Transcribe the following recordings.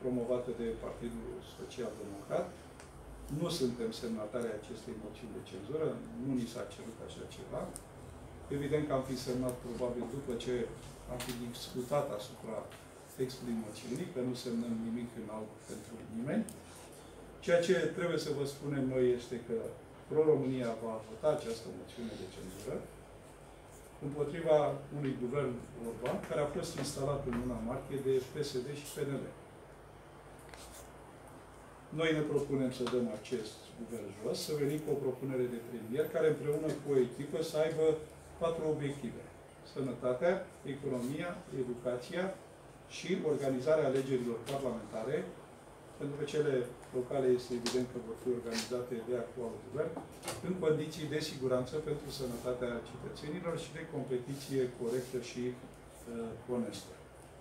promovată de Partidul Social Democrat. Nu suntem semnatari acestei moțiuni de cenzură, nu ni s-a cerut așa ceva. Evident că am fi semnat probabil după ce am fi discutat asupra textului moțiunii, că nu semnăm nimic în alb pentru nimeni. Ceea ce trebuie să vă spunem noi este că Pro-România va vota această moțiune de cenzură împotriva unui guvern Orban, care a fost instalat în luna martie de PSD și PNL. Noi ne propunem să dăm acest guvern jos, să venim cu o propunere de premier, care împreună cu o echipă să aibă 4 obiective. Sănătatea, economia, educația și organizarea alegerilor parlamentare. Pentru că cele locale este evident că vor fi organizate de actualul guvern, în condiții de siguranță pentru sănătatea cetățenilor și de competiție corectă și onestă.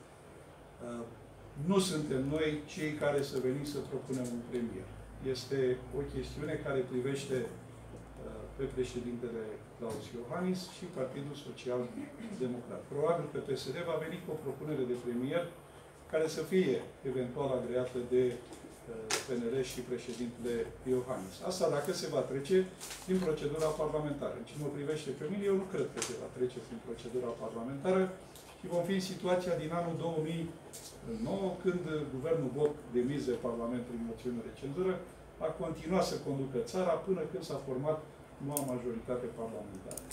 Nu suntem noi cei care să venim să propunem un premier. Este o chestiune care privește pe președintele Klaus Iohannis și Partidul Social Democrat. Probabil că PSD va veni cu o propunere de premier care să fie eventual agreată de PNL și președintele Iohannis. Asta dacă se va trece prin procedura parlamentară. În ce mă privește pe mine, eu nu cred că se va trece prin procedura parlamentară și vom fi în situația din anul 2009, când guvernul Boc, demis de Parlament prin moțiune de cenzură, a continuat să conducă țara până când s-a format noua majoritate parlamentară.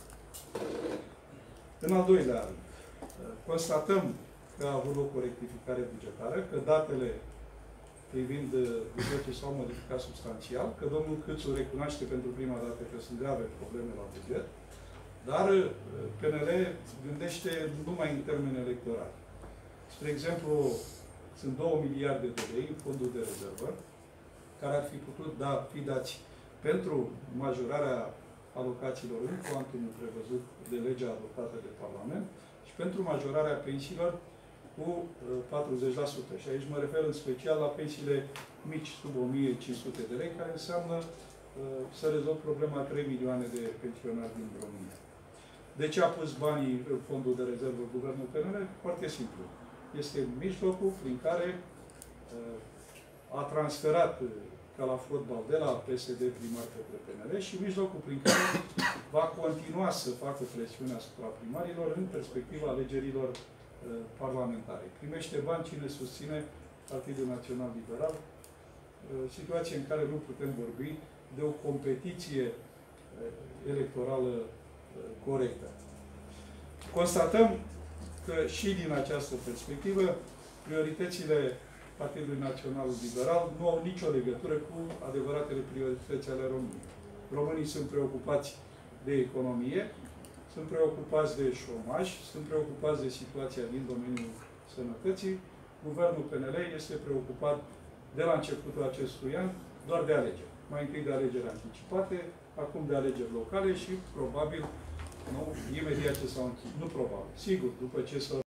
În al doilea rând, constatăm că a avut loc o rectificare bugetară, că datele privind bugetul s-au modificat substanțial, că domnul Câțu recunoaște pentru prima dată că sunt grave probleme la buget, dar PNL gândește numai în termeni electorali. Spre exemplu, sunt 2 miliarde de lei în fondul de rezervă, care ar fi putut fi dați pentru majorarea alocațiilor în cuantumul prevăzut de legea adoptată de Parlament și pentru majorarea pensiilor cu 40%. Și aici mă refer în special la pensiile mici, sub 1500 de lei, care înseamnă să rezolv problema 3 milioane de pensionari din România. De ce a pus banii în fondul de rezervă guvernul PNL? Foarte simplu. Este mijlocul prin care a transferat, ca la fotbal, de la PSD primar către PNL și mijlocul prin care va continua să facă presiune asupra primarilor în perspectiva alegerilor parlamentare. Primește bani cine susține Partidul Național Liberal, situație în care nu putem vorbi de o competiție electorală corectă. Constatăm că și din această perspectivă, prioritățile Partidului Național Liberal nu au nicio legătură cu adevăratele priorități ale României. Românii sunt preocupați de economie, sunt preocupați de șomaj, sunt preocupați de situația din domeniul sănătății. Guvernul PNL este preocupat de la începutul acestui an doar de alegeri. Mai întâi de alegeri anticipate, acum de alegeri locale și probabil, nu, imediat ce s-au închis. Nu probabil, sigur, după ce s-au